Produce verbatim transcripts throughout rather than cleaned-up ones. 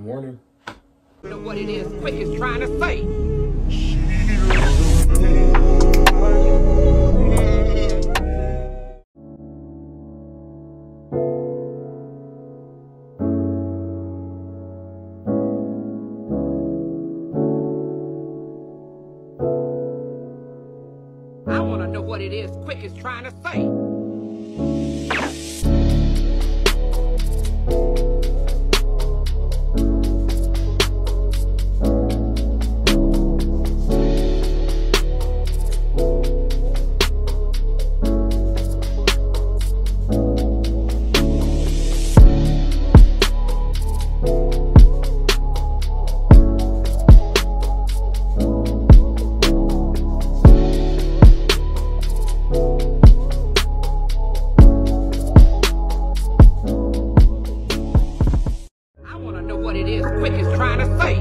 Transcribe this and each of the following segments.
Good morning. You know what it is, Quick is trying to say. I want to know what it is, Quick is trying to say. What it is, Quick is trying to say.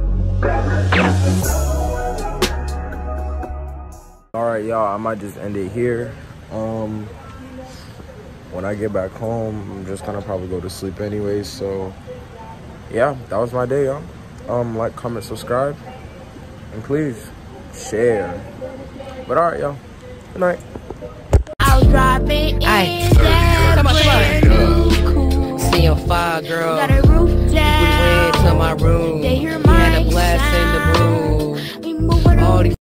All right, y'all. I might just end it here. Um, when I get back home, I'm just gonna probably go to sleep anyways. So, yeah, that was my day, y'all. Um, like, comment, subscribe, and please share. But all right, y'all. Good night. I was driving in that Come on, come on. brand new coupe. See your fire, girl. Got a roof down. We went to my room. They hear We had my a blast in the sound. room. We moving All on. these